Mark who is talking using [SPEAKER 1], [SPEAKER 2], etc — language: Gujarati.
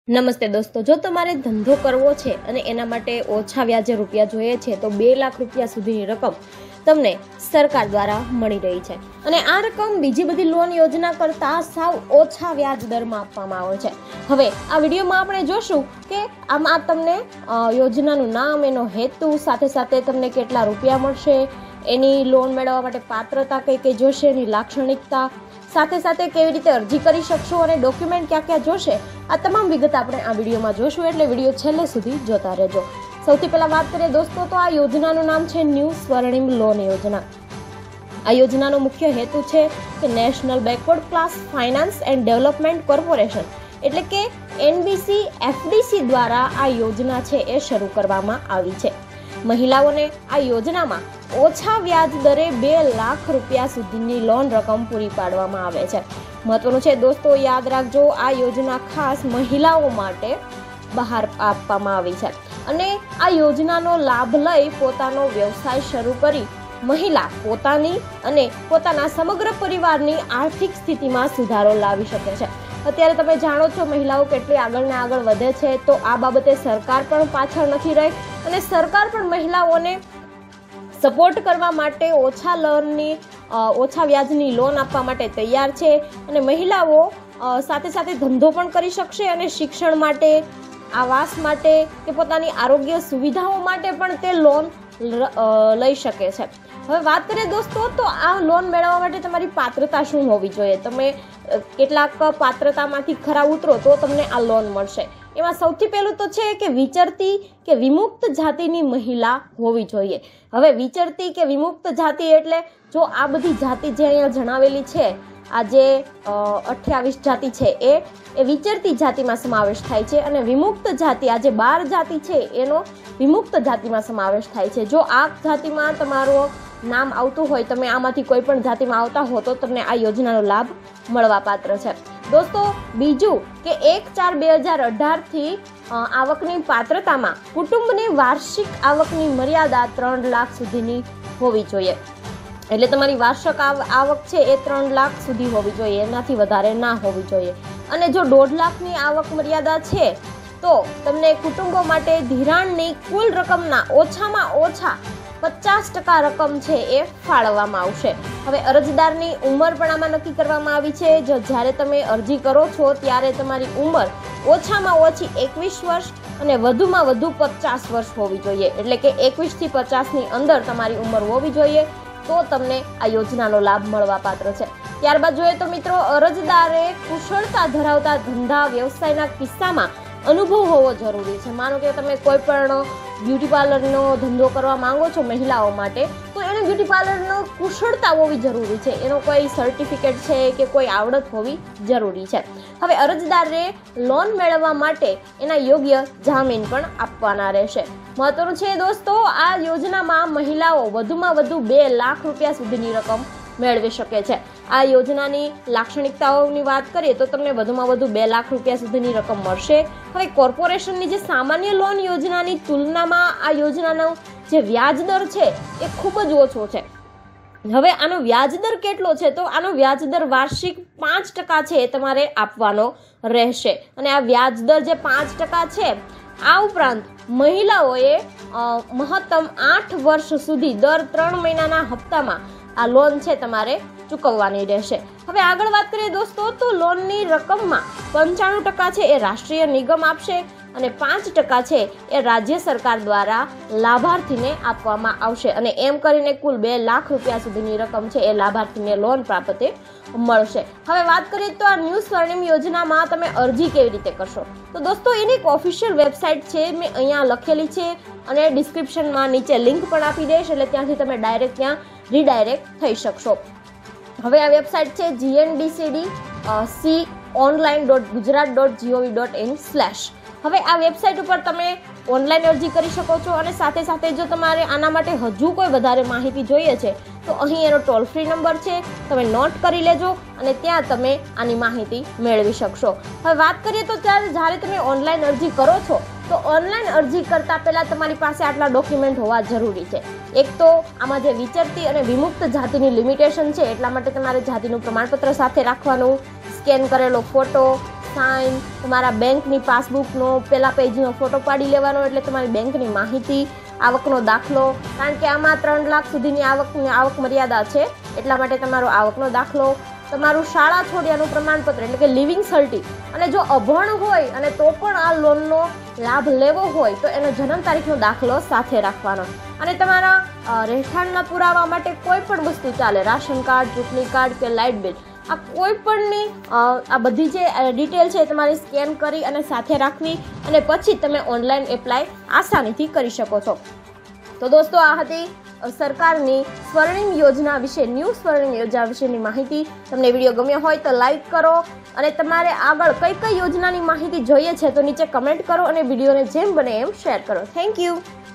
[SPEAKER 1] નમસ્તે દોસ્તો, જો તમારે ધંધો કરવો છે અને એના માટે ઓછા વ્યાજે રૂપિયા જોઈએ છે તો 2 લાખ રૂપિયા સુધીની રકમ તમને સરકાર દ્વારા મળી રહી છે અને આ રકમ બીજી બધી લોન યોજના કરતાં સાવ ઓછા વ્યાજ દરમાં આપવામાં આવે છે. હવે આ વિડીયોમાં આપણે જોશું કે આમાં તમને યોજનાનું નામ, એનો હેતુ, સાથે સાથે તમને કેટલા રૂપિયા મળશે, એની લોન મેળવવા માટે પાત્રતા કઈ કઈ જોશે, એની લાક્ષણિકતા, સાથે સાથે કેવી રીતે અરજી કરી શકશો અને ડોક્યુમેન્ટ ક્યાં ક્યાં જોશે, આ તમામ વિગત આપણે આ વિડીયોમાં જોશું, એટલે વિડીયો છેલ્લે સુધી જોતા રહેજો. સૌથી પહેલા વાત કરીએ દોસ્તો તો આ યોજનાનું નામ છે ન્યૂ સ્વર્ણિમ લોન યોજના. આ યોજનાનો મુખ્ય હેતુ છે કે national backward class finance and development corporation એટલે કે NBC-FDC દ્વારા આ યોજના છે એ શરૂ કરવામાં આવી છે. મહિલાઓને આ યોજનામાં ઓછા વ્યાજ દરે 2 લાખ રૂપિયા સુધીની લોન રકમ પૂરી પાડવામાં આવે છે. મહત્વનું છે દોસ્તો, યાદ રાખજો, આ યોજના ખાસ મહિલાઓ માટે બહાર આપવામાં આવી છે અને આ યોજનાનો લાભ લઈ પોતાનો વ્યવસાય શરૂ કરી મહિલા પોતાની અને પોતાના સમગ્ર પરિવારની આર્થિક સ્થિતિમાં સુધારો લાવી શકે છે. અત્યારે તમે જાણો છો મહિલાઓ કેટલી આગળ ને આગળ વધે છે, તો આ બાબતે સરકાર પણ પાછળ નથી રહી અને સરકાર પણ મહિલાઓને સપોર્ટ કરવા માટે ઓછા વ્યાજની લોન આપવા માટે તૈયાર છે અને મહિલાઓ સાથે સાથે ધંધો પણ કરી શકશે અને શિક્ષણ માટે, આવાસ માટે કે પોતાની આરોગ્ય સુવિધાઓ માટે પણ તે લોન લઈ શકે છે. હવે વાત કરીએ દોસ્તો તો આ લોન મેળવવા માટે તમારી પાત્રતા શું હોવી જોઈએ. તમે કેટલાક પાત્રતામાંથી ખરા ઉતરો તો તમને આ લોન મળશે. એમાં સૌથી પહેલું તો છે કે વિચરતી કે વિમુક્ત જાતિની મહિલા હોવી જોઈએ. હવે વિચરતી કે વિમુક્ત જાતિ એટલે જો આ બધી જાતિ જે અહીંયા જણાવેલી છે, આ જે 28 જાતિ છે એ વિચરતી જાતિમાં સમાવેશ થાય છે અને વિમુક્ત જાતિ આ જે 12 જાતિ છે એનો વિમુક્ત જાતિમાં સમાવેશ થાય છે. જો આ જાતિમાં તમારું નામ આવતું હોય, તમે આમાંથી કોઈ પણ જાતિમાં આવતા હો તો તમને આ યોજનાનો લાભ મળવા પાત્ર છે. દોસ્તો બીજું કે 1/4/2018 થી આવકની પાત્રતામાં કુટુંબની વાર્ષિક આવકની મર્યાદા 3 લાખ સુધીની હોવી જોઈએ. એટલે તમારી વાર્ષિક આવક છે એ 3 લાખ સુધી હોવી જોઈએ, એનાથી વધારે ના હોવી જોઈએ. અને જો 1.5 લાખની આવક મર્યાદા છે તો તમને કુટુંબો માટે ધિરાણની કુલ રકમના ઓછામાં ઓછા 50% રકમ છે એ ફાળવવામાં આવશે. હવે અરજદારની ઉંમર પણ આમાં નક્કી કરવામાં આવી છે. જો જ્યારે તમે અરજી કરો છો ત્યારે તમારી ઉંમર ઓછામાં ઓછી 21 વર્ષ અને વધુમાં વધુ 50 વર્ષ હોવી જોઈએ. એટલે કે 21 થી 50 ની અંદર તમારી ઉંમર હોવી જોઈએ તો તમને આ યોજનાનો લાભ મળવા પાત્ર છે. ત્યારબાદ જોઈએ તો મિત્રો, અરજદારે કુશળતા ધરાવતા ધંધા વ્યવસાયના કિસ્સામાં અનુભવ હોવો જરૂરી છે. માનો કે તમે કોઈ પણ બ્યુટી પાર્લરનો ધંધો કરવા માંગો છો મહિલાઓ માટે, તો એને બ્યુટી પાર્લરનો કુશળતા હોવી જરૂરી છે, એનો કોઈ સર્ટિફિકેટ છે કે કોઈ આવડત હોવી જરૂરી છે. હવે અરજદારે લોન મેળવવા માટે એના યોગ્ય જામીન પણ આપવાના રહેશે. મહત્વનું છે દોસ્તો, આ યોજનામાં મહિલાઓ વધુમાં વધુ 2 લાખ રૂપિયા સુધીની રકમ મેળવી શકે છે. આ યોજનાની લાક્ષણિકતાઓની વાત કરીએ તો તમને વધુમાં વધુ 2 લાખ રૂપિયા સુધીની રકમ મળશે. હવે કોર્પોરેશનની જે સામાન્ય લોન યોજનાની તુલનામાં આ યોજનાનો જે વ્યાજ દર છે એ ખૂબ જ ઓછો છે. હવે આનો વ્યાજ દર કેટલો છે તો આનો વ્યાજ દર વાર્ષિક 5% છે એ તમારે આપવાનો રહેશે અને આ વ્યાજ દર જે 5% છે, આ ઉપરાંત મહિલાઓએ મહત્તમ 8 વર્ષ સુધી દર 3 મહિનાના હપ્તામાં આ લોન છે તમારે ચૂકવવાની રહેશે. હવે આગળ વાત કરીએ દોસ્તો તો લોનની રકમમાં 95% છે એ રાષ્ટ્રીય નિગમ આપશે અને 5% છે એ રાજ્ય સરકાર દ્વારા લાભાર્થીને આપવામાં આવશે અને એમ કરીને કુલ 2 લાખ રૂપિયા સુધીની રકમ છે એ લાભાર્થીને લોન પ્રાપ્ત મળશે. હવે વાત કરીએ તો આ ન્યૂ સ્વર્ણિમ યોજનામાં તમે અરજી કેવી રીતે કરશો તો દોસ્તો એની એક ઓફિશિયલ વેબસાઇટ છે, મેં અહીંયા લખેલી છે અને ડિસ્ક્રિપ્શનમાં નીચે લિંક પણ આપી દઈશ, એટલે ત્યાંથી તમે ડાયરેક્ટ ત્યાં રીડાયરેક્ટ થઈ શકશો. હવે આ વેબસાઇટ છે gnbcd.online.gujarat.gov.in/. હવે આ વેબસાઇટ ઉપર તમે ઓનલાઈન અરજી કરી શકો છો અને સાથે સાથે જો તમારે આના માટે હજુ કોઈ વધારે માહિતી જોઈએ છે તો અહીં એનો ટોલ ફ્રી નંબર છે, તમે નોટ કરી લેજો અને ત્યાં તમે આની માહિતી મેળવી શકશો. હવે વાત કરીએ તો જ્યારે તમે ઓનલાઈન અરજી કરો છો તો ઓનલાઈન અરજી કરતા પહેલા તમારી પાસે આટલા ડોક્યુમેન્ટ હોવા જરૂરી છે. એક તો આમાં જે વિચરતી અને વિમુક્ત જાતિની લિમિટેશન છે એટલા માટે તમારે જાતિનું પ્રમાણપત્ર સાથે રાખવાનું, સ્કેન કરેલો ફોટો, સાઇન, તમારા બેંકની પાસબુકનો પહેલા પેજનો ફોટો પાડી લેવાનો, એટલે તમારી બેંકની માહિતી, આવકનો દાખલો, કારણ કે આમાં 3 લાખ સુધીની આવક મર્યાદા છે, એટલા માટે તમારો આવકનો દાખલો, તમારું શાળા છોડ્યાનું પ્રમાણપત્ર એટલે કે લિવિંગ સર્ટી, અને જો અભણ હોય અને તો પણ આ લોનનો લાભ લેવો હોય તો એનો જન્મ તારીખનો દાખલો સાથે રાખવાનો. અને તમારા રહેઠાણના પુરાવા માટે કોઈ પણ વસ્તુ ચાલે, રાશન કાર્ડ, ચૂંટણી કાર્ડ કે લાઇટ બિલ, આ કોઈ પણની આ બધી જે ડિટેલ છે તમારે સ્કેન કરી અને સાથે રાખવી, અને પછી તમે ઓનલાઈન એપ્લાય આસાનીથી કરી શકો છો. તો દોસ્તો, આ હતી સરકારની સ્વર્ણિમ યોજના વિશે, ન્યૂ સ્વર્ણિમ યોજના વિશેની માહિતી. તમને વિડીયો ગમ્યો હોય તો લાઈક કરો, અને તમારે આગળ કઈ કઈ યોજનાની માહિતી જોઈએ છે તો નીચે કમેન્ટ કરો, અને વિડીયોને જેમ બને એમ શેર કરો. Thank you.